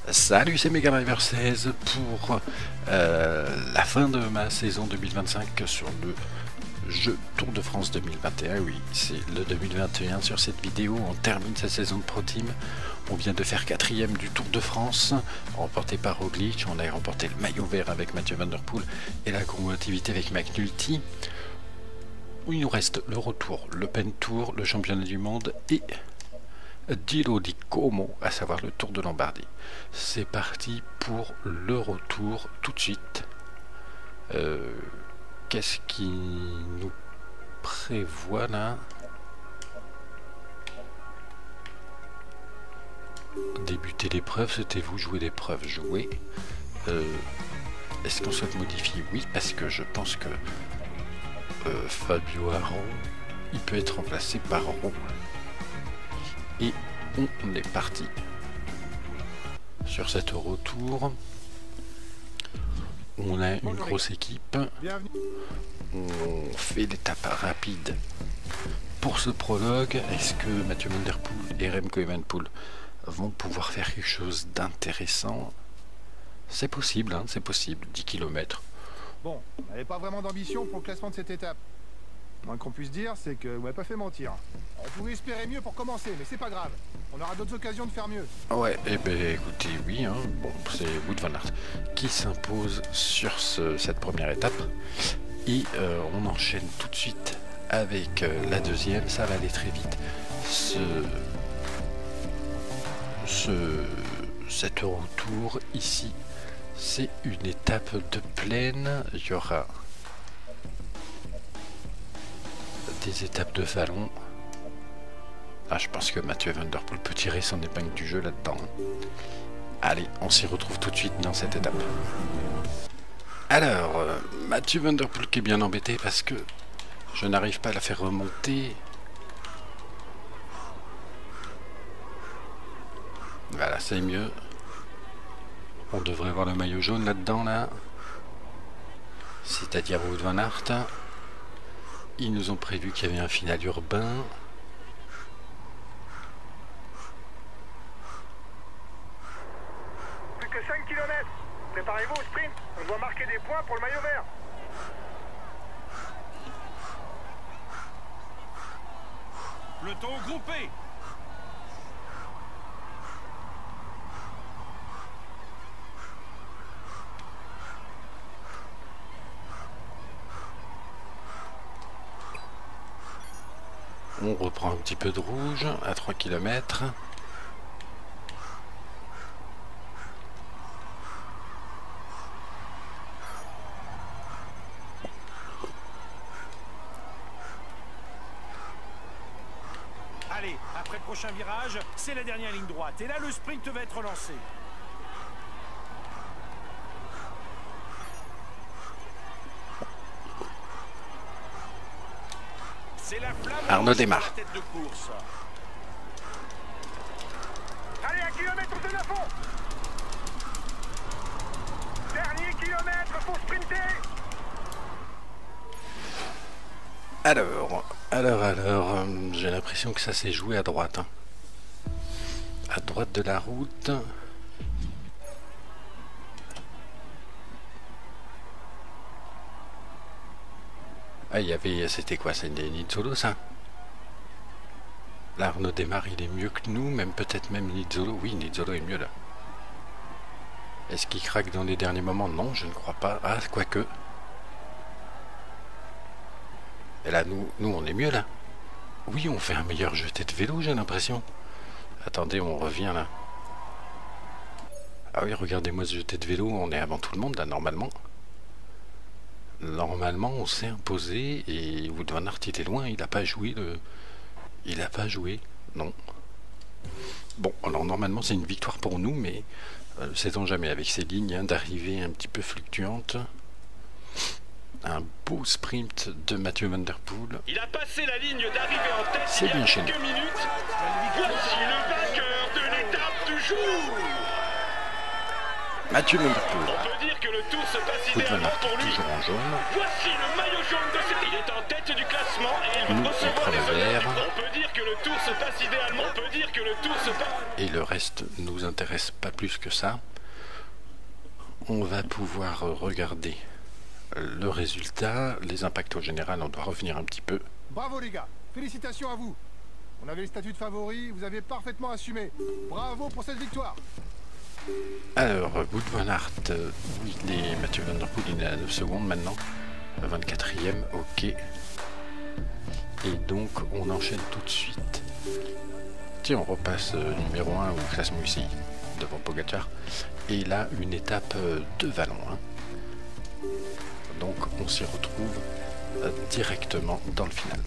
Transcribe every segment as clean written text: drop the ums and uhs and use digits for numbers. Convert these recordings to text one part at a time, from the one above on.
Salut, c'est Megadriver 16 pour la fin de ma saison 2025 sur le jeu Tour de France 2021. Oui, c'est le 2021 sur cette vidéo. On termine cette saison de Pro Team. On vient de faire 4ème du Tour de France, remporté par Roglic. On a remporté le maillot vert avec Mathieu Van Der Poel et la combativité avec McNulty. Il nous reste le retour, le Pen Tour, le championnat du monde et Giro di Como, à savoir le Tour de Lombardie. C'est parti pour le retour tout de suite. Qu'est-ce qui nous prévoit là? Débuter l'épreuve, c'était vous jouer l'épreuve, jouer. Est-ce qu'on souhaite modifier? Oui, parce que je pense que Fabio Aru, il peut être remplacé par Aru. Et on est parti sur cet retour. On a une grosse équipe. On fait l'étape rapide pour ce prologue. Est-ce que Mathieu Van Der Poel et Remco Evenepoel vont pouvoir faire quelque chose d'intéressant? C'est possible, hein, c'est possible. 10 km. Bon, on n'avait pas vraiment d'ambition pour le classement de cette étape. Le moins qu'on puisse dire, c'est que vous m'avez pas fait mentir. On pouvait espérer mieux pour commencer, mais c'est pas grave. On aura d'autres occasions de faire mieux. Ouais, et ben écoutez, oui, hein, bon, c'est Wout van Aert qui s'impose sur cette première étape. Et on enchaîne tout de suite avec la deuxième, ça va aller très vite. Cet retour ici, c'est une étape de plaine. Il y aura des étapes de vallon. Ah, je pense que Mathieu Van Der Poel peut tirer son épingle du jeu là-dedans. Allez, on s'y retrouve tout de suite dans cette étape. Alors, Mathieu Van Der Poel qui est bien embêté parce que je n'arrive pas à la faire remonter. Voilà, c'est mieux. On devrait voir le maillot jaune là-dedans, là. C'est-à-dire Wout van Aert. Ils nous ont prévu qu'il y avait un final urbain. Plus que 5 km. Préparez-vous au sprint. On doit marquer des points pour le maillot vert. Peloton groupé. On reprend un petit peu de rouge à 3 km. Allez, après le prochain virage, c'est la dernière ligne droite. Et là, le sprint va être lancé. C'est la flamme Arnaud démarre. tête de course. Allez, 1 kilomètre, on donne à fond. Dernier kilomètre, faut sprinter. Alors, j'ai l'impression que ça s'est joué à droite. Hein. À droite de la route. Ah, il y avait... C'était quoi? C'est des Nizzolo, ça? Là, Arnaud démarre, il est mieux que nous, même peut-être même Nizzolo. Oui, Nizzolo est mieux, là. Est-ce qu'il craque dans les derniers moments? Non, je ne crois pas. Ah, quoique. Et là, nous, on est mieux, là. Oui, on fait un meilleur jeté de vélo, j'ai l'impression. Attendez, on revient, là. Ah oui, regardez-moi ce jeté de vélo. On est avant tout le monde, là, normalement. Normalement, on s'est imposé. Et Wout van Aert était loin. Il n'a pas joué, Il n'a pas joué, non. Bon, alors, normalement, c'est une victoire pour nous, mais... sait-on jamais, avec ces lignes d'arrivée un petit peu fluctuantes. Un beau sprint de Mathieu Van Der Poel. Il a passé la ligne d'arrivée en tête C'est bien chez nous. quelques minutes. Voici le vainqueur de l'étape du jour. Mathieu Van Der On Poel. peut dire que le tour se passe Wout van idéalement Aert pour lui. toujours en jaune. Voici le maillot jaune de cette... Il est en tête du classement et il Nous, va on recevoir prend les le honneurs. vert. On peut dire que le tour se passe passe idéalement. On peut dire que le tour se passe. Et le reste nous intéresse pas plus que ça. On va pouvoir regarder le résultat, les impacts au général, on doit revenir un petit peu. Bravo les gars, félicitations à vous. On avait le statut de favori, vous avez parfaitement assumé. Bravo pour cette victoire. Alors, Wout van Aert, il est Mathieu Van Der Poel, il est à 9 secondes maintenant. 24e, ok. Et donc, on enchaîne tout de suite. Tiens, on repasse numéro 1 au classement UCI, devant Pogacar. Et là, une étape de vallon. Hein. Donc, on s'y retrouve directement dans le final.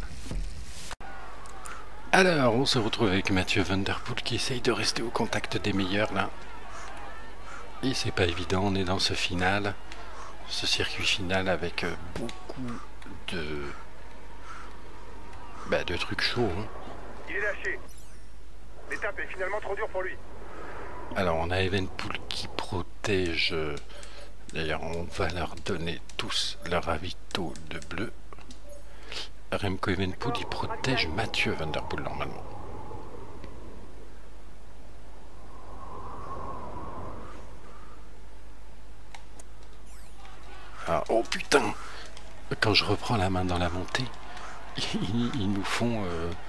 Alors, on se retrouve avec Mathieu Van Der Poel qui essaye de rester au contact des meilleurs là. Et c'est pas évident, on est dans ce final, ce circuit final avec beaucoup de trucs chauds. Hein. Il est lâché. L'étape est finalement trop dure pour lui. Alors on a Evenepoel qui protège, d'ailleurs on va leur donner tous leur ravito de bleu. Remco Evenepoel il protège Mathieu Van Der Poel normalement. Ah, oh putain! Quand je reprends la main dans la montée, ils nous font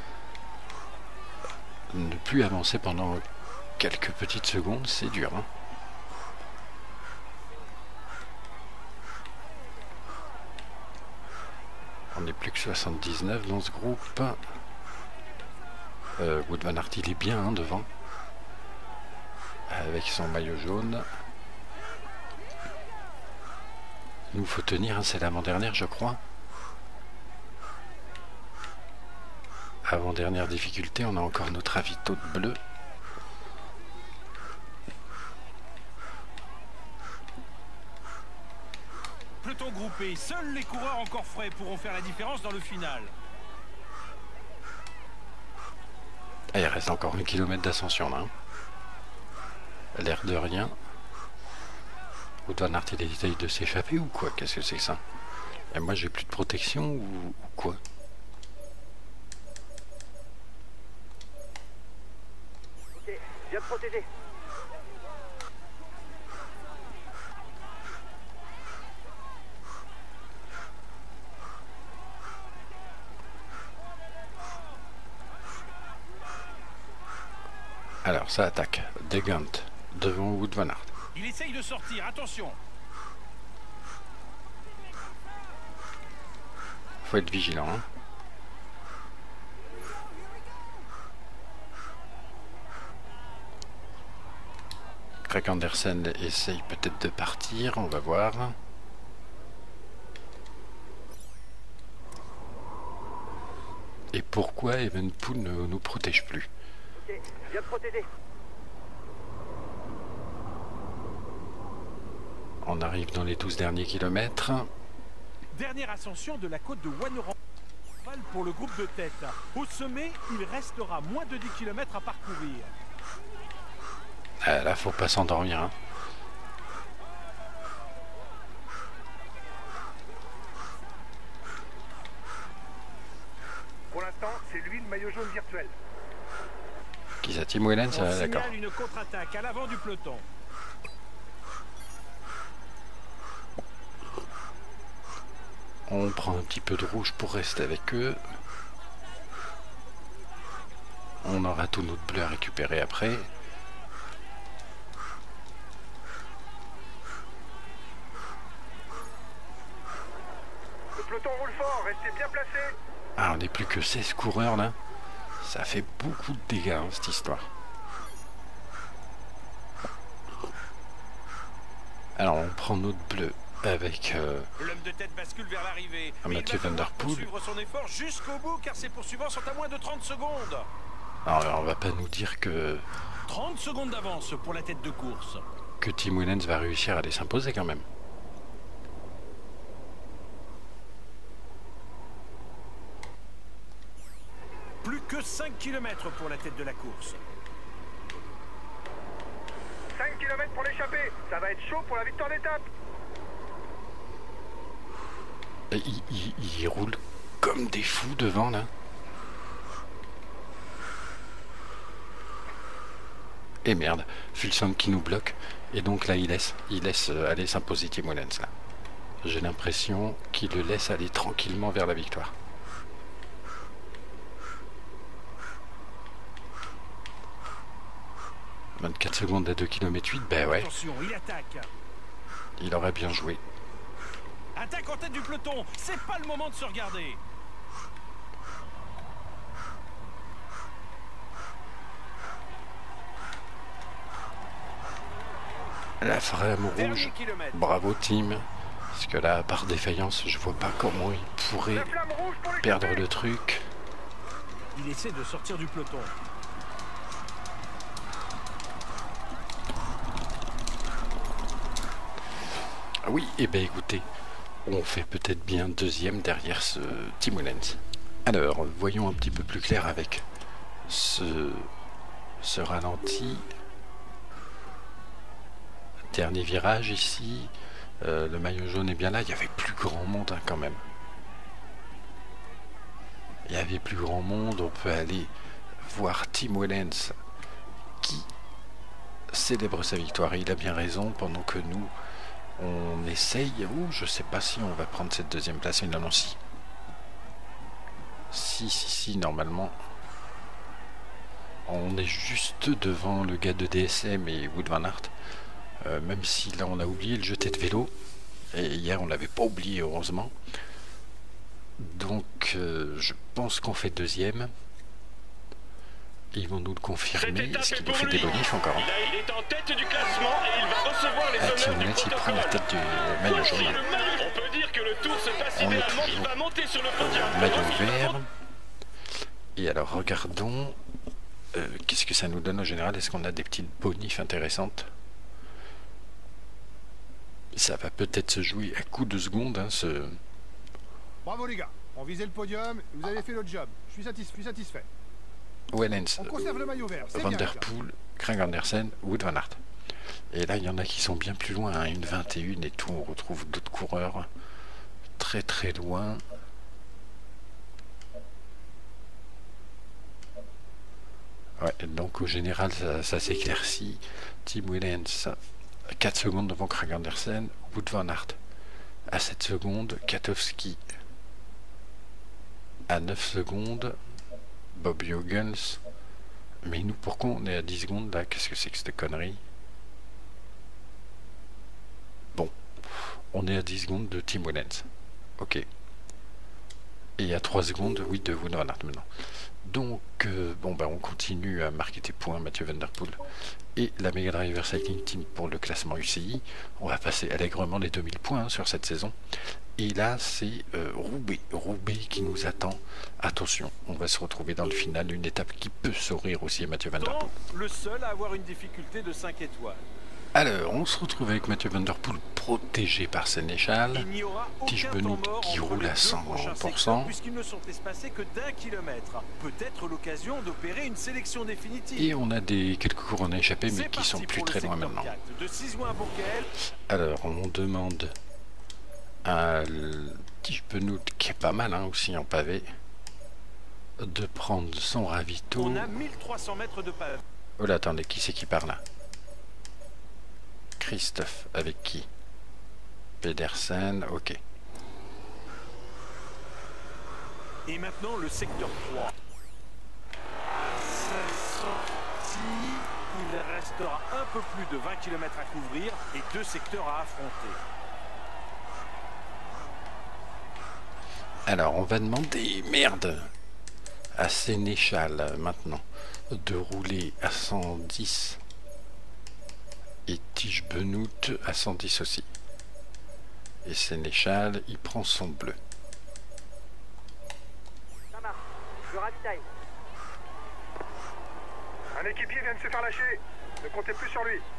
ne plus avancer pendant quelques petites secondes, c'est dur. Hein. On n'est plus que 79 dans ce groupe. Wout van Aert il est bien hein, devant, avec son maillot jaune. Il nous faut tenir, hein, c'est l'avant-dernière je crois. Avant-dernière difficulté, on a encore notre ravito de bleu. Peloton groupé, seuls les coureurs encore frais pourront faire la différence dans le final. Ah, il reste encore 1 km d'ascension là. Hein. L'air de rien. Wout van Aert il essaye de s'échapper ou quoi? Qu'est-ce que c'est que ça? Et moi j'ai plus de protection ou quoi? Ok, viens te protéger. Alors ça attaque. Degant devant Wout van Aert. Il essaye de sortir, attention. Faut être vigilant. Hein. Craig Andersen essaye peut-être de partir, on va voir. Et pourquoi Evenepoel ne nous protège plus? Ok, viens te protéger. On arrive dans les 12 derniers kilomètres. Dernière ascension de la côte de Wannerooge pour le groupe de tête. Au sommet, il restera moins de 10 km à parcourir. Ah, là, faut pas s'endormir. Hein. Pour l'instant, c'est lui le maillot jaune virtuel. Qui ça, Tim Wellens? On D'accord. signale une contre-attaque à l'avant du peloton. On prend un petit peu de rouge pour rester avec eux. On aura tout notre bleu à récupérer après. Le peloton roule fort, restez bien placés. Ah, on n'est plus que 16 coureurs là. Ça fait beaucoup de dégâts hein, cette histoire. Alors on prend notre bleu avec L'homme de tête bascule vers l'arrivée. Mathieu Van Der Poel. Poursuivre son effort jusqu'au bout car ses poursuivants sont à moins de 30 secondes. Alors on va pas nous dire que 30 secondes d'avance pour la tête de course. Tim Wellens va réussir à les s'imposer quand même. Plus que 5 km pour la tête de la course. 5 km pour l'échapper. Ça va être chaud pour la victoire d'étape. Ils roulent comme des fous devant là. Et merde, Fulson qui nous bloque. Et donc là, il laisse aller s'imposer Tim Wellens, là. J'ai l'impression qu'il le laisse aller tranquillement vers la victoire. « 24 secondes à 2 km 8, ben ouais. Attention, il attaque. Il aurait bien joué. Attaque en tête du peloton. C'est pas le moment de se regarder. La frame rouge. Dernier kilomètre. Bravo Tim. Parce que là, par défaillance, je vois pas comment il pourrait La flamme rouge pour les perdre coupés. le truc. Il essaie de sortir du peloton. Ah oui, et ben écoutez, on fait peut-être bien deuxième derrière ce Tim Wellens. Alors, voyons un petit peu plus clair avec ce ralenti. Dernier virage ici. Le maillot jaune est bien là. Il y avait plus grand monde hein, quand même. Il y avait plus grand monde. On peut aller voir Tim Wellens qui célèbre sa victoire. Et il a bien raison pendant que nous on essaye. Ouh, je sais pas si on va prendre cette deuxième place. Non, non, si. Si, normalement. On est juste devant le gars de DSM et Wout van Aert. Même si là on a oublié le jeté de vélo. Et hier on l'avait pas oublié heureusement. Donc je pense qu'on fait deuxième. Ils vont nous le confirmer. Est-ce qu'il nous fait des bonifs encore hein? Il est en tête du classement et il va recevoir les Tim honneurs du Wellens il prend la protocole. tête du maillot jaune. On peut dire que le tour se passe On est idéalement. Il toujours va monter sur le podium. Maillot vert. Et alors regardons. Qu'est-ce que ça nous donne en général? Est-ce qu'on a des petites bonifs intéressantes? Ça va peut-être se jouer à coup de seconde hein, ce... Bravo les gars, on visait le podium, vous avez fait le job. Je suis satisfait. Wellens, On conserve le maillot vert, c'est Van bien. der les gars. Poel, Krang Andersen, Wout van Aert. Et là, il y en a qui sont bien plus loin, hein, une 21 et tout. On retrouve d'autres coureurs très très loin. Ouais, donc au général, ça s'éclaircit. Tim Wellens, 4 secondes devant Krang Andersen, Wout van Aert à 7 secondes, Katowski à 9 secondes, Bob Jürgens. Mais nous, pourquoi on est à 10 secondes là? Qu'est-ce que c'est que cette connerie? Bon, on est à 10 secondes de Tim Wellens. Ok. Et à 3 secondes, oui, de Wout van Aert maintenant. Donc, bon, bah, on continue à marquer des points, Mathieu Van Der Poel et la Mega Driver Cycling Team pour le classement UCI. On va passer allègrement les 2000 points hein, sur cette saison. Et là, c'est Roubaix qui nous attend. Attention, on va se retrouver dans le final, une étape qui peut sourire aussi à Mathieu Van Der Poel. Le seul à avoir une difficulté de 5 étoiles. Alors, on se retrouve avec Mathieu Van Der Poel protégé par Sénéchal. Il n'y aura Tige aucun Benoît temps mort qui entre roule les à deux 100%. prochains secteurs, puisqu'ils ne sont espacés que d'1 kilomètre. Peut-être l'occasion d'opérer une sélection définitive. Et on a quelques coureurs en échappé, mais C'est qui sont parti plus pour le très loin secteur maintenant. 4, de Cizoin à Bourquel. Alors, on demande à Tige Benoît, qui est pas mal hein, aussi en pavé, de prendre son ravito. On a 1300 mètres de pavé. Oh là, attendez, qui c'est qui part là? Christophe, avec qui? Pedersen, ok. Et maintenant le secteur 3. Sa sortie, il restera un peu plus de 20 km à couvrir et 2 secteurs à affronter. Alors, on va demander, merde, à Sénéchal maintenant de rouler à 110 et Tige Benoît à 110 aussi. Et Sénéchal, il prend son bleu. Ça marche, je ravitaille. Un équipier vient de se faire lâcher. Ne comptez plus sur lui.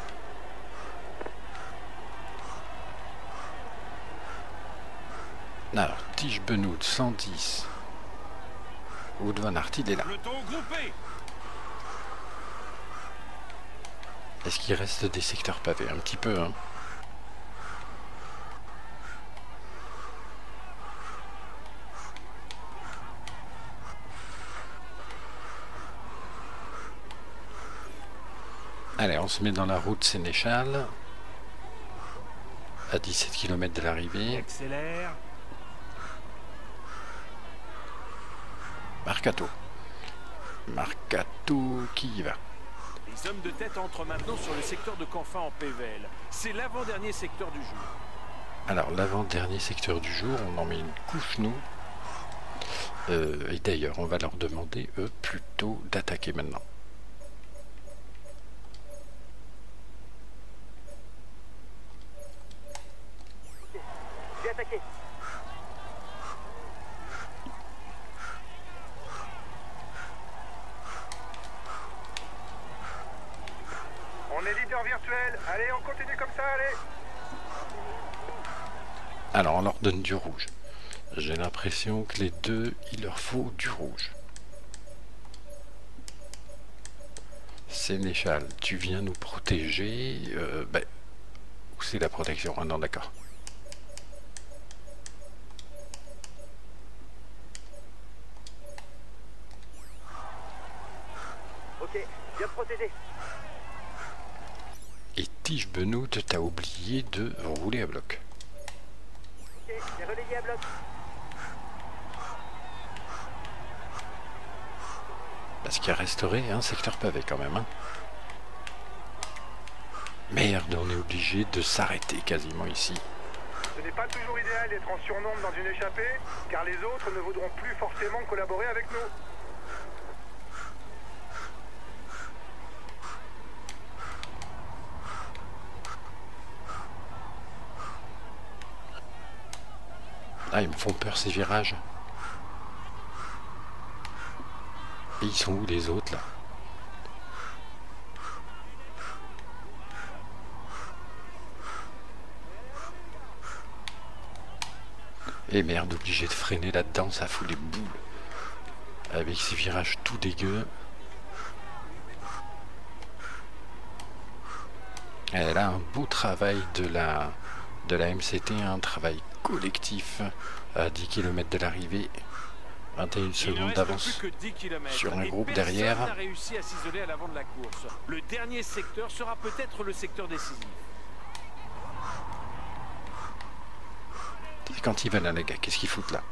Alors, Tige Benoît 110. Wout van Aert, il est là. Peloton groupé. Est-ce qu'il reste des secteurs pavés? Un petit peu, hein. Allez, on se met dans la route Sénéchal. À 17 km de l'arrivée. Accélère. Marcato. Marcato qui y va. Les hommes de tête entrent maintenant sur le secteur de Canfin en PVL. C'est l'avant-dernier secteur du jour. Alors, l'avant-dernier secteur du jour, on en met une couche, nous. Et d'ailleurs, on va leur demander, eux, plutôt d'attaquer maintenant. Je vais attaquer. On est leader virtuel. Allez, on continue comme ça, allez. Alors, on leur donne du rouge. J'ai l'impression que les deux, il leur faut du rouge. Sénéchal, tu viens nous protéger. Où c'est la protection? Ah non, d'accord. Ok, bien protégé. Et Tige Benoît, t'as oublié de rouler à bloc. Ok, j'ai relayé à bloc. Parce qu'il resterait un secteur pavé quand même. Hein. Merde, on est obligé de s'arrêter quasiment ici. Ce n'est pas toujours idéal d'être en surnombre dans une échappée, car les autres ne voudront plus forcément collaborer avec nous. Ah, ils me font peur ces virages. Et ils sont où les autres là? Et merde, obligé de freiner là-dedans, ça fout les boules. Avec ces virages tout dégueux. Et là, un beau travail de la MCT, un travail collectif à 10 km de l'arrivée. 21 secondes d'avance sur un groupe derrière. Personne n'a réussi à s'isoler à l'avant de la course. Le dernier secteur sera peut-être le secteur décisif. C'est quand ils veulent là, les gars, qu'est-ce qu'ils foutent là?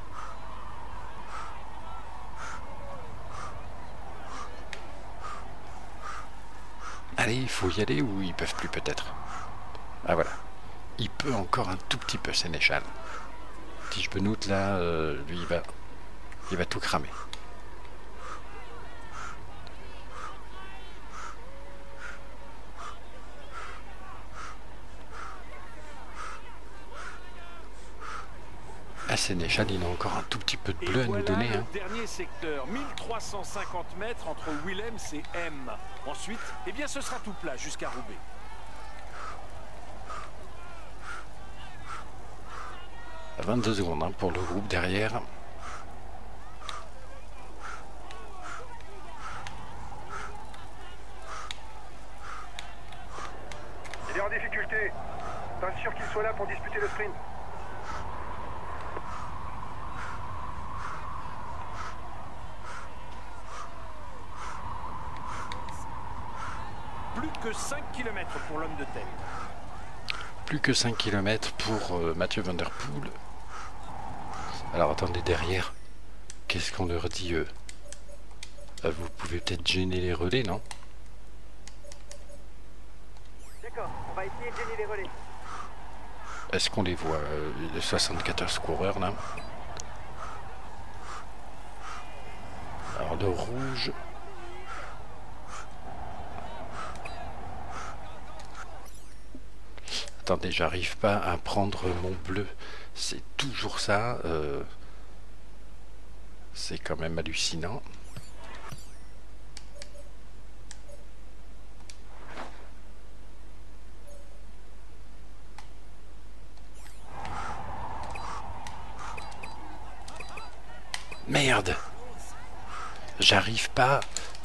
Allez, il faut y aller ou ils peuvent plus peut-être? Ah voilà. Il peut encore un tout petit peu, Sénéchal. Tige Benoît là, lui il va tout cramer. Ah, Sénéchal, il a encore un tout petit peu de bleu à nous donner. Hein. Dernier secteur, 1350 mètres entre Willems et M. Ensuite, eh bien, ce sera tout plat jusqu'à Roubaix. À 22 secondes hein, pour le groupe derrière. Il est en difficulté. Pas sûr qu'il soit là pour disputer le sprint. Plus que 5 km pour l'homme de tête. Plus que 5 km pour Mathieu Van Der Poel. Alors attendez, derrière, qu'est-ce qu'on leur dit eux? Vous pouvez peut-être gêner les relais, non? D'accord, on va essayer de gêner les relais. Est-ce qu'on les voit, les 74 coureurs là? Alors le rouge. Attendez, j'arrive pas à prendre mon bleu. C'est toujours ça. C'est quand même hallucinant. Merde! J'arrive pas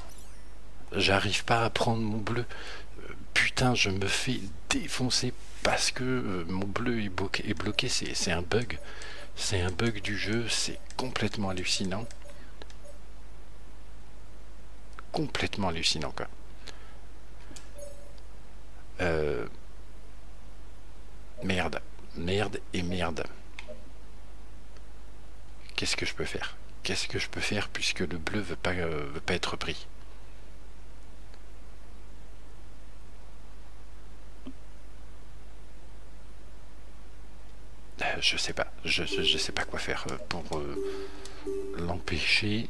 à prendre mon bleu. Putain, je me fais défoncer parce que mon bleu est bloqué. C'est un bug. C'est un bug du jeu. C'est complètement hallucinant. Complètement hallucinant, quoi. Merde, merde et merde. Qu'est-ce que je peux faire? Qu'est-ce que je peux faire puisque le bleu veut pas être pris? Je sais pas. Je sais pas quoi faire pour l'empêcher.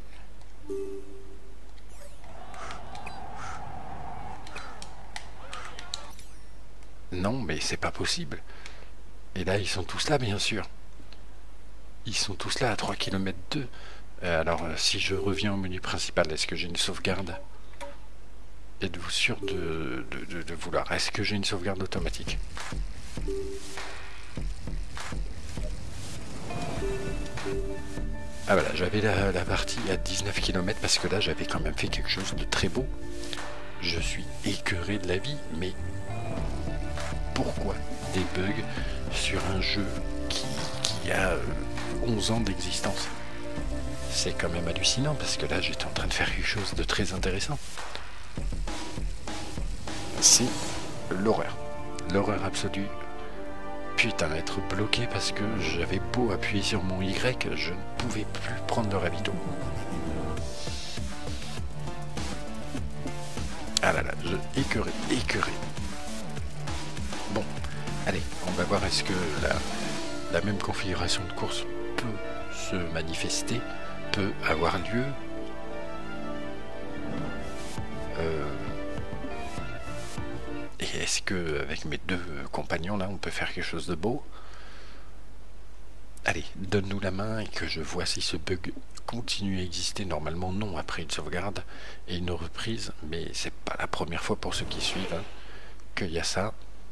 Non, mais c'est pas possible. Et là, ils sont tous là, bien sûr. Ils sont tous là à 3 km 2. Alors, si je reviens au menu principal, est-ce que j'ai une sauvegarde? Êtes-vous sûr de vouloir? Est-ce que j'ai une sauvegarde automatique? Ah voilà, j'avais la partie à 19 km parce que là, j'avais quand même fait quelque chose de très beau. Je suis écœuré de la vie, mais pourquoi des bugs sur un jeu qui a 11 ans d'existence? C'est quand même hallucinant parce que là j'étais en train de faire quelque chose de très intéressant. C'est l'horreur. L'horreur absolue. Putain, être bloqué parce que j'avais beau appuyer sur mon Y, je ne pouvais plus prendre le ravito. Ah là là, écœuré. Bon, allez, on va voir est-ce que la même configuration de course peut se manifester, peut avoir lieu. Et est-ce que avec mes deux compagnons là, on peut faire quelque chose de beau? Allez, donne-nous la main et que je vois si ce bug continue à exister. Normalement non, après une sauvegarde et une reprise, mais c'est pas la première fois pour ceux qui suivent hein, qu'il y a ça.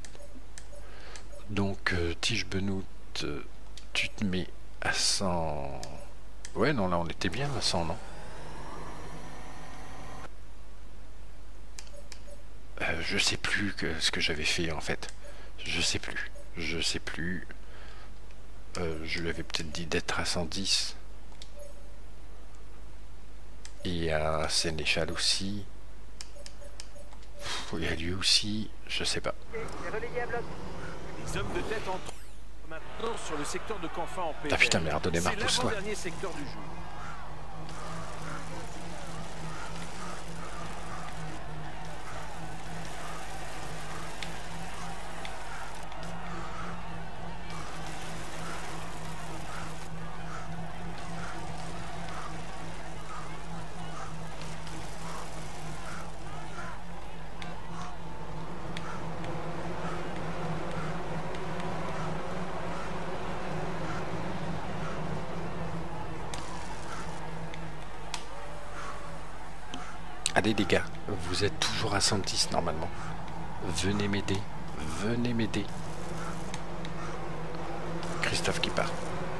Donc Tige Benoît, tu te mets à 100. Ouais non, là on était bien à 100, non? Je sais plus ce que j'avais fait en fait. Je sais plus. Je lui avais peut-être dit d'être à 110. Et à Sénéchal aussi. Et à lui aussi. Je sais pas. Relayé à bloc. Les hommes de tête entrent maintenant sur le secteur de Canfin en PV. Ah putain merde, démarre, C'est pousse-toi. l'avant-dernier secteur du jeu. Allez les gars, vous êtes toujours à 110 normalement. Venez m'aider. Christophe qui part.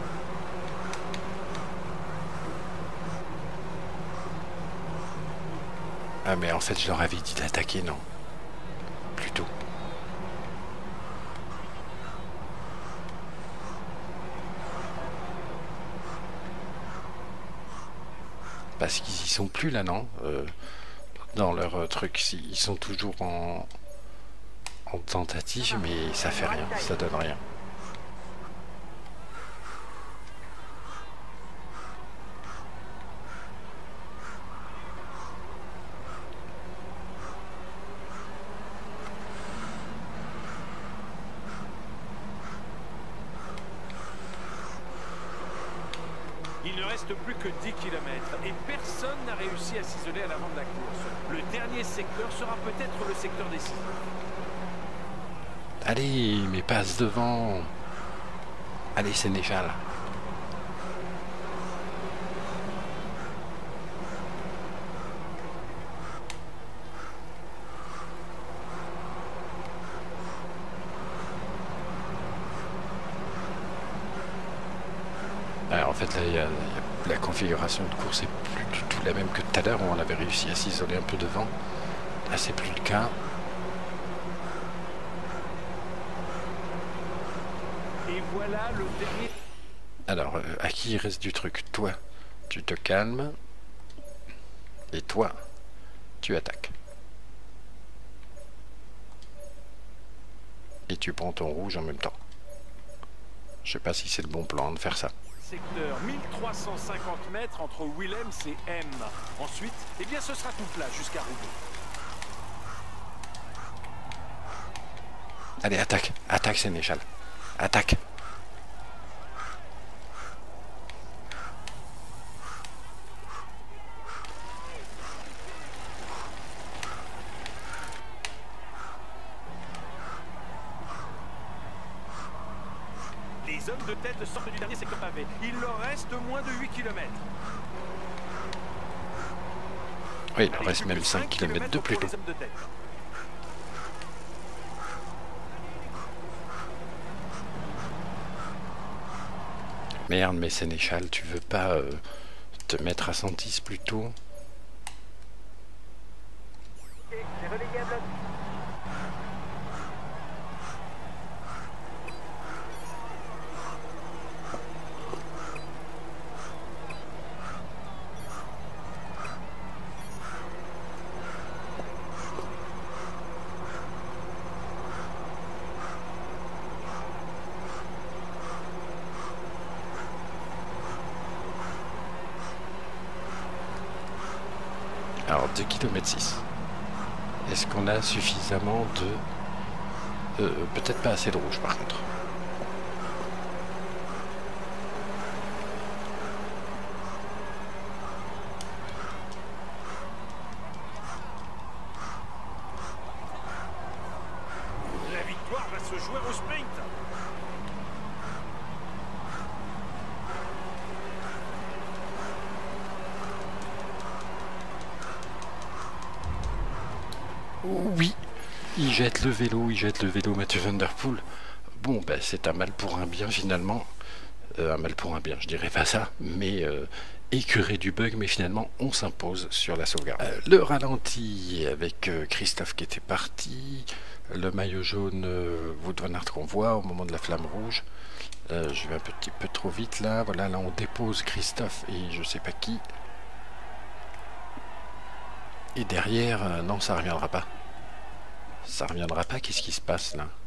Ah mais en fait je leur avais dit d'attaquer, non? Plutôt. Parce qu'ils y sont plus là, non? Dans leur truc, ils sont toujours en tentative, mais ça fait rien, ça donne rien. Il ne reste plus que 10 km et personne n'a réussi à s'isoler à l'avant de la course. Le dernier secteur sera peut-être le secteur décisif. Allez, mais passe devant. Allez, Sénéchal. Alors, en fait, là, la configuration de course est plus du tout la même que tout à l'heure où on avait réussi à s'isoler un peu devant. Là, c'est plus le cas. Et voilà le dernier. Alors, à qui il reste du truc? Toi, tu te calmes. Et toi, tu attaques. et tu prends ton rouge en même temps. Je sais pas si c'est le bon plan de faire ça. Secteur 1350 mètres entre Willems et M. Ensuite, eh bien, ce sera tout plat jusqu'à Roubaix. Allez, attaque. Attaque, Sénéchal. Attaque. Les hommes de tête sortent du dernier secteur pavé. Il leur reste moins de 8 km. Oui, il leur reste même 5 km de plus tôt. Merde, mais Sénéchal, tu veux pas te mettre à 110 plus tôt? Ok, j'ai relayé à bloc. Alors 2 km 6. Est-ce qu'on a suffisamment de... peut-être pas assez de rouge par contre. La victoire va se jouer au sprint. Oui, il jette le vélo, Mathieu Van Der Poel. Bon, ben, c'est un mal pour un bien finalement. Un mal pour un bien, je dirais pas ça, mais écœuré du bug, mais finalement on s'impose sur la sauvegarde. Le ralenti avec Christophe qui était parti, le maillot jaune Wout van Aert qu'on voit au moment de la flamme rouge. Je vais un petit peu trop vite là, voilà, là on dépose Christophe et je sais pas qui. Et derrière, non, ça reviendra pas. Ça reviendra pas, qu'est-ce qui se passe là?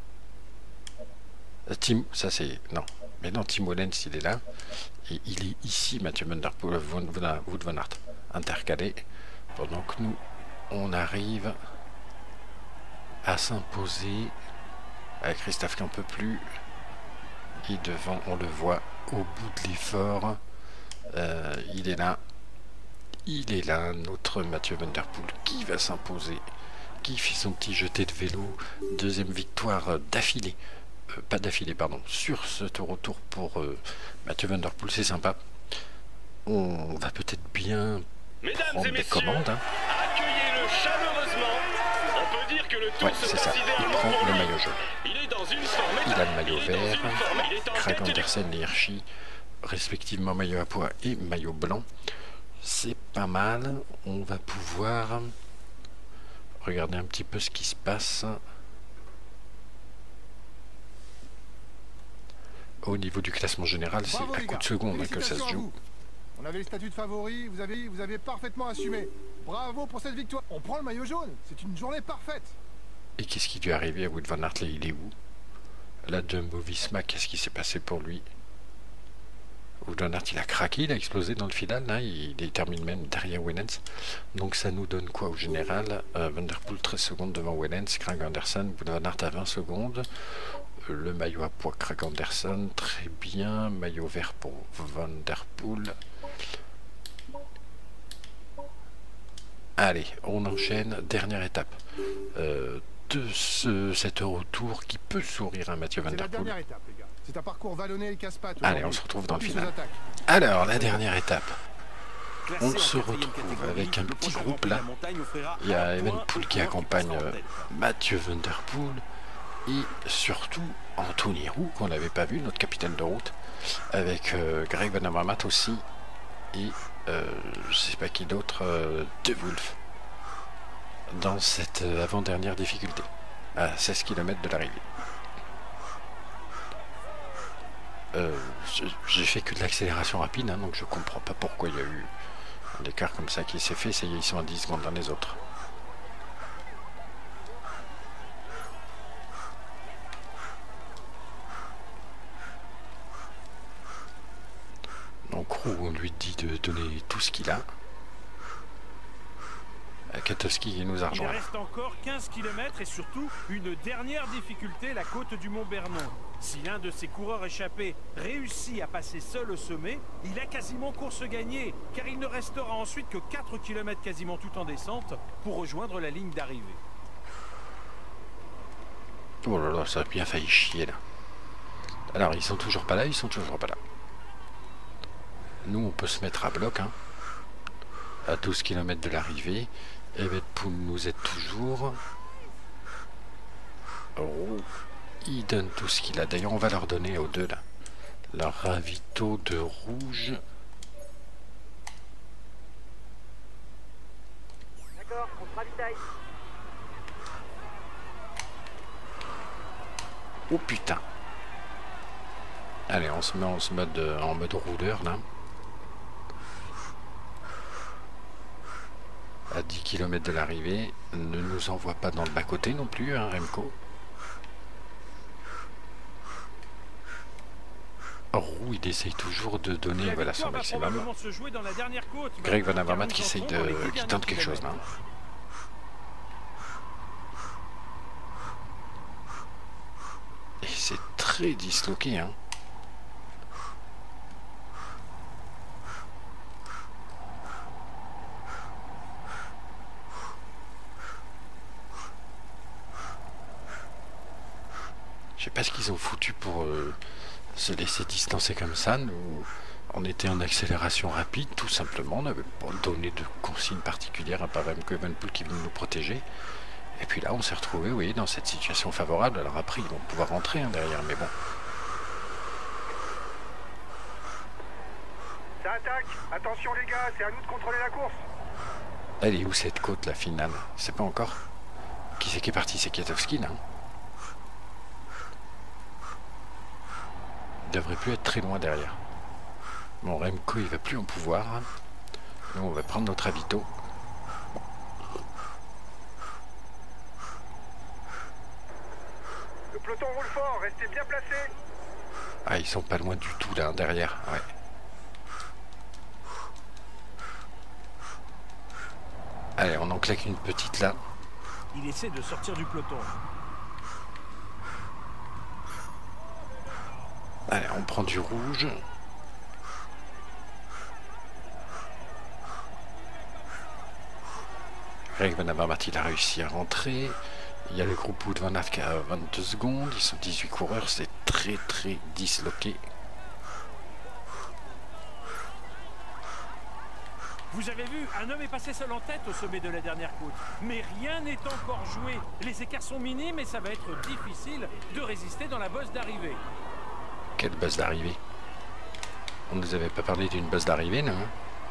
Tim, ça c'est... Non. Mais non, Tim Wellens, il est là. Et il est ici, Mathieu Van Der Poel, Wout van Aert, intercalé. Pendant que nous, on arrive à s'imposer. Christophe qui n'en peut plus. Et devant, on le voit au bout de l'effort. Il est là. Il est là, notre Mathieu Van Der Poel qui va s'imposer, qui fait son petit jeté de vélo, deuxième victoire d'affilée, pas d'affilée pardon, sur ce tour au tour pour Mathieu Van Der Poel, c'est sympa. On va peut-être bien prendre des commandes. Hein. Accueillez-le chaleureusement. On peut dire que le tour se c'est ça, il prend le maillot jaune. Il est dans une forme. Il a le maillot vert, Il est en Kragh tête. Andersen et Hirschi, respectivement maillot à pois et maillot blanc. C'est pas mal, on va pouvoir regarder un petit peu ce qui se passe au niveau du classement général. C'est Bravo, à les coup gars. de seconde que ça Félicitations se à joue. vous. On avait le statut de favori, vous avez parfaitement assumé. Bravo pour cette victoire. On prend le maillot jaune, c'est une journée parfaite. Et qu'est-ce qui lui est arrivé à Wout van Aert? Il est où? La Jumbo-Visma, qu'est-ce qui s'est passé pour lui? Wout van Aert, il a craqué, il a explosé dans le final, là, il termine même derrière Wellens. Donc ça nous donne quoi au général? Van Der Poel 13 secondes devant Wellens, Kragh Andersen, Wout van Aert à 20 secondes. Le maillot à pois Kragh Andersen, très bien. Maillot vert pour Van Der Poel. Allez, on enchaîne, dernière étape de cet Eurotour qui peut sourire à Mathieu Van C'est Der la Poel. dernière étape, les gars. C'est un parcours vallonné et casse-pattes. Allez, on se retrouve dans le Plus aux final. attaques. Alors, la dernière étape. Classé On en se quatrième retrouve catégorie, avec un le petit prochain groupe Grand Prix de là. la montagne offrira Il y a un Evan point Poel au qui coureur accompagne passera en tête. Mathieu Van Der Poel et surtout Anthony Roux qu'on n'avait pas vu, notre capitaine de route, avec Greg Van Avermaet aussi et je sais pas qui d'autre, De Wolf dans cette avant-dernière difficulté à 16 km de l'arrivée. J'ai fait que de l'accélération rapide, hein, donc je comprends pas pourquoi il y a eu un écart comme ça qui s'est fait. Ça y est, ils sont à 10 secondes dans les autres. dit de donner tout ce qu'il a. Katowski qui nous a Il rejoint. reste encore 15 km et surtout une dernière difficulté, la côte du Mont Vernon. Si l'un de ses coureurs échappés réussit à passer seul au sommet, il a quasiment course gagnée, car il ne restera ensuite que 4 km quasiment tout en descente pour rejoindre la ligne d'arrivée. Oh là là, ça a bien failli chier là. Alors ils sont toujours pas là, ils sont toujours pas là. Nous on peut se mettre à bloc, hein, à 12 km de l'arrivée. Evenepoel nous aide toujours. Oh, il donne tout ce qu'il a. D'ailleurs on va leur donner aux deux là leur ravito de rouge. D'accord, on se ravitaille. Oh putain. Allez, on se met en mode rouleur là. À 10 km de l'arrivée. Ne nous envoie pas dans le bas-côté non plus, hein, Remco. Roux, il essaye toujours de donner voilà, son maximum. Greg Van Avermaet qui essaye qui tente quelque chose là. Et c'est très disloqué, hein. Je sais pas ce qu'ils ont foutu pour se laisser distancer comme ça. Nous, on était en accélération rapide, tout simplement. On n'avait pas donné de consignes particulières à part Remco Evenepoel qui venait nous protéger. Et puis là, on s'est retrouvé, oui, dans cette situation favorable. Alors après, ils vont pouvoir rentrer hein, derrière, mais bon. Ça attaque. Attention les gars, c'est à nous de contrôler la course. Elle est où cette côte, la finale? C'est pas encore. Qui c'est qui est parti? C'est Katowski, là. Il devrait plus être très loin derrière. Bon, Remco, il va plus en pouvoir. Nous, on va prendre notre ravito. Le peloton roule fort, restez bien placés. Ah, ils sont pas loin du tout, là, derrière. Ouais. Allez, on en claque une petite, là. Il essaie de sortir du peloton. Allez, on prend du rouge. Greg Van Avermaet, il a réussi à rentrer. Il y a le groupe Wout van Aert qui a 22 secondes. Ils sont 18 coureurs. C'est très très disloqué. Vous avez vu, un homme est passé seul en tête au sommet de la dernière côte. Mais rien n'est encore joué. Les écarts sont minimes et ça va être difficile de résister dans la bosse d'arrivée. Quelle bosse d'arrivée? On nous avait pas parlé d'une bosse d'arrivée, non?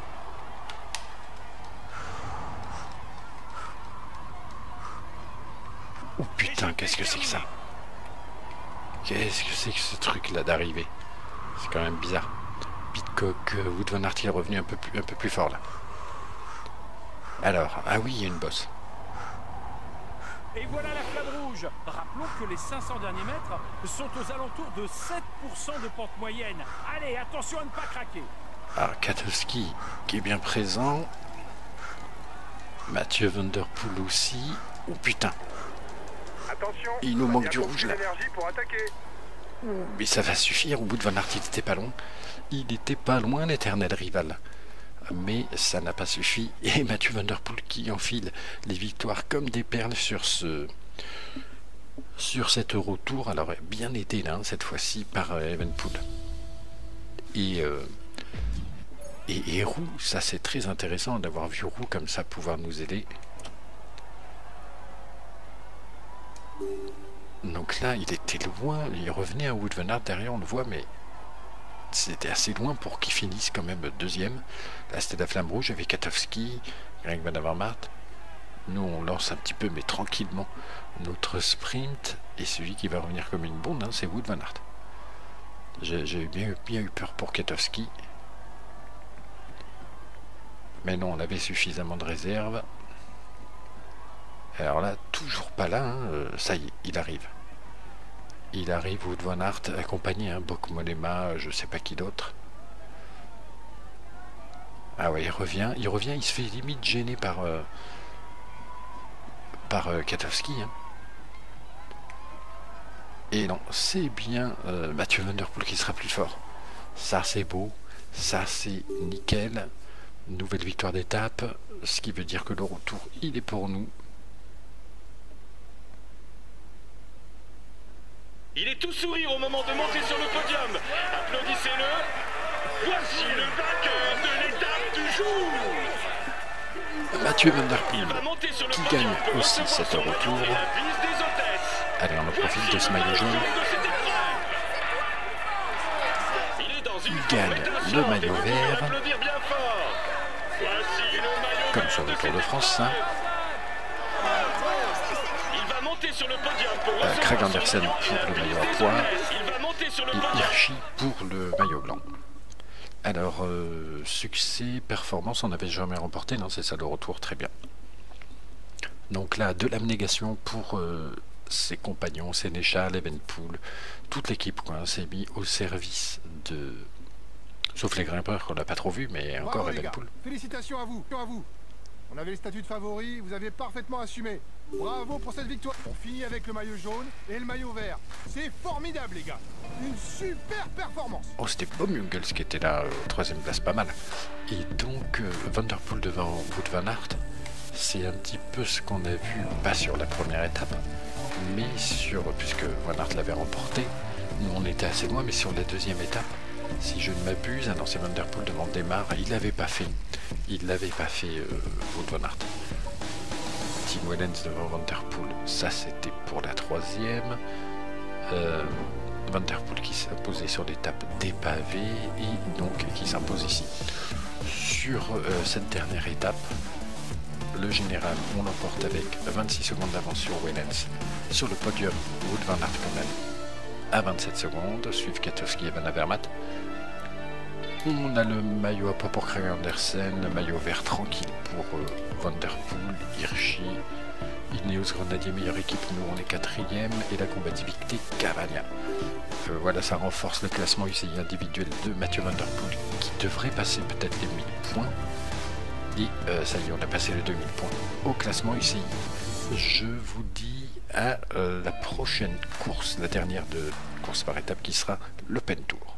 Oh putain, qu'est-ce que c'est que ça? Qu'est-ce que c'est que ce truc là d'arrivée? C'est quand même bizarre. Pidcock, Wout van Aert est revenu un peu plus fort là. Alors, ah oui, il y a une bosse. Et voilà la flamme rouge. Rappelons que les 500 derniers mètres sont aux alentours de 7% de pente moyenne. Allez, attention à ne pas craquer. Ah, Katowski qui est bien présent. Mathieu Van Der Poel aussi. Oh putain. Attention, Il nous manque du rouge là. pour attaquer. Mais ça va suffire. Au bout de Van Aert, il n'était pas loin. Il n'était pas loin, l'éternel rival. Mais ça n'a pas suffi. Et Mathieu Van Der Poel qui enfile les victoires comme des perles sur cet Eurotour. Alors bien aidé là, cette fois-ci par Evenepoel. Et Roux, ça c'est très intéressant d'avoir vu Roux comme ça pouvoir nous aider. Donc là, il était loin, il revenait à Wout van Aert derrière, on le voit, mais c'était assez loin pour qu'il finisse quand même deuxième. Là, c'était la flamme rouge avec Katowski, Greg Van Avermaet. Nous, on lance un petit peu, mais tranquillement, notre sprint. Et celui qui va revenir comme une bombe, hein, c'est Wout van Aert. J'ai bien eu peur pour Katowski. Mais non, on avait suffisamment de réserve. Alors là, toujours pas là, hein, ça y est, il arrive. Il arrive, Wout van Aert, accompagné, hein, Bok Mollema, je sais pas qui d'autre. Ah ouais, il revient, il se fait limite gêner par Kwiatkowski. Hein. Et non, c'est bien Mathieu Van Der Poel qui sera plus fort. Ça c'est beau, ça c'est nickel. Nouvelle victoire d'étape, ce qui veut dire que le retour il est pour nous. Il est tout sourire au moment de monter sur le podium. Applaudissez-le. Voici le vainqueur de l'étape du jour. Mathieu Van Der Il Poel va monter sur le qui podium gagne pour aussi recevoir cet son retour. retour et la bise des hôtesses. Allez, on en profite de ce maillot jaune. Il gagne le maillot vert. Comme sur le Tour de France. Hein. Craig Andersen pour le maillot à pois. Et Hirschi pour le maillot blanc. Alors, succès, performance, on n'avait jamais remporté. Non, c'est ça le retour, très bien. Donc là, de l'abnégation pour ses compagnons, Sénéchal, Evenepoel, toute l'équipe s'est mis au service de... Sauf les grimpeurs qu'on n'a pas trop vus, mais encore Evenepoel. Félicitations à vous, On avait le statut de favori, vous avez parfaitement assumé. Bravo pour cette victoire. On finit avec le maillot jaune et le maillot vert. C'est formidable les gars. Une super performance. Oh, c'était Bob Jungels qui était là, troisième place, pas mal. Et donc, Van Der Poel devant Wout van Aert. C'est un petit peu ce qu'on a vu, pas sur la première étape, mais sur, puisque Van Aert l'avait remporté, nous on était assez loin, mais sur la deuxième étape, si je ne m'abuse, non c'est Van Der Poel devant Démarre, il l'avait pas fait Wout van Aert. Tim Wellens devant Van Der Poel, ça c'était pour la troisième. Van Der Poel qui s'est imposé sur l'étape des pavés et donc qui s'impose ici. Sur cette dernière étape, le général, on l'emporte avec 26 secondes d'avance sur Wellens. Sur le podium, Wout van Aert quand même à 27 secondes, suivent Kwiatkowski et Van Avermaet. On a le maillot à pois pour Craig Andersen, le maillot vert tranquille pour Van Der Poel, Hirschi, Ineos Grenadier meilleure équipe, nous on est 4e et la combativité Cavagna. Voilà, ça renforce le classement UCI individuel de Mathieu Van Der Poel qui devrait passer peut-être les 1000 points. Et ça y est, on a passé les 2000 points au classement UCI. Je vous dis à la prochaine course, la dernière de course par étape qui sera le Pen Tour.